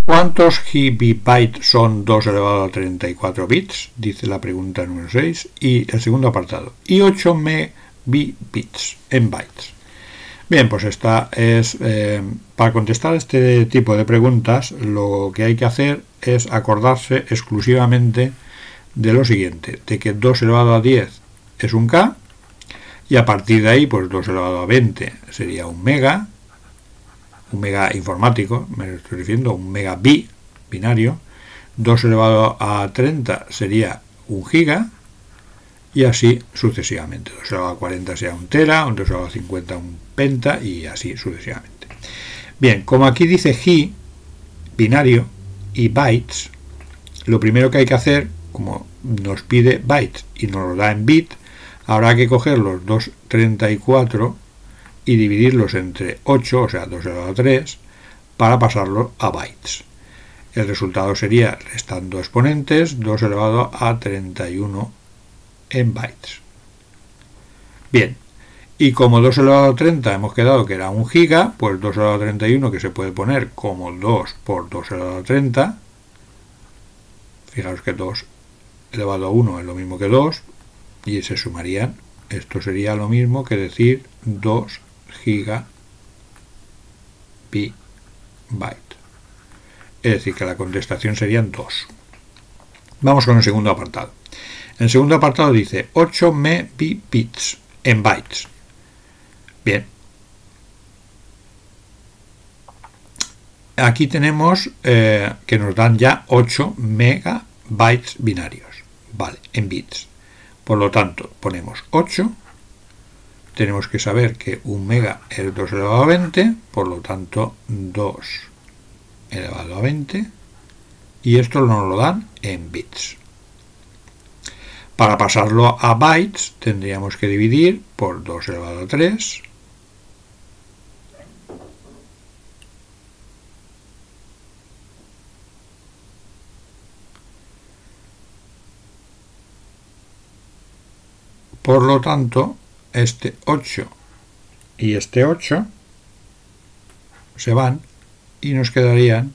¿Cuántos GB son 2 elevado a 34 bits? Dice la pregunta número 6. Y el segundo apartado. Y 8 megabits en bytes. Bien, pues esta es, para contestar este tipo de preguntas, lo que hay que hacer es acordarse exclusivamente de lo siguiente, de que 2 elevado a 10 es un K, y a partir de ahí, pues 2 elevado a 20 sería un mega informático, me estoy refiriendo a un megabit binario, 2 elevado a 30 sería un giga, y así sucesivamente. 2 elevado a 40 sería un tera, un 2 elevado a 50 un penta, y así sucesivamente. Bien, como aquí dice gi, binario, y bytes, lo primero que hay que hacer, como nos pide bytes y nos lo da en bit, habrá que coger los 234 y dividirlos entre 8, o sea 2 elevado a 3, para pasarlo a bytes. El resultado sería, restando exponentes, 2 elevado a 31 en bytes. Bien, y como 2 elevado a 30 hemos quedado que era un giga, pues 2 elevado a 31, que se puede poner como 2 por 2 elevado a 30, fijaros que 2 elevado a 1 es lo mismo que 2, y se sumarían, esto sería lo mismo que decir 2 gigabyte. Es decir, que la contestación serían 2. Vamos con el segundo apartado. El segundo apartado dice 8 megabits en bytes. Bien. Aquí tenemos que nos dan ya 8 megabytes binarios. Vale, en bits. Por lo tanto, ponemos 8. Tenemos que saber que un mega es 2 elevado a 20, por lo tanto 2 elevado a 20, y esto nos lo dan en bits. Para pasarlo a bytes tendríamos que dividir por 2 elevado a 3, por lo tanto este 8 y este 8 se van y nos quedarían,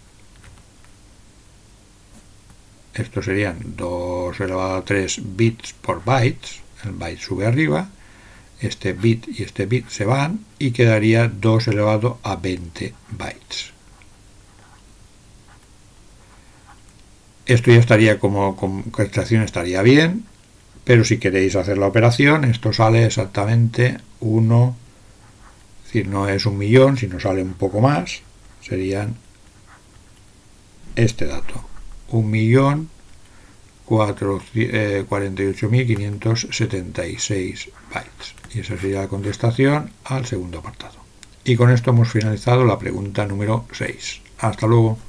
estos serían 2 elevado a 3 bits por bytes, el byte sube arriba, este bit y este bit se van y quedaría 2 elevado a 20 bytes. Esto ya estaría como concatenación, estaría bien, pero si queréis hacer la operación, esto sale exactamente 1, es decir, no es 1.000.000, sino sale un poco más, serían este dato, 1.048.576 bytes. Y esa sería la contestación al segundo apartado. Y con esto hemos finalizado la pregunta número 6. Hasta luego.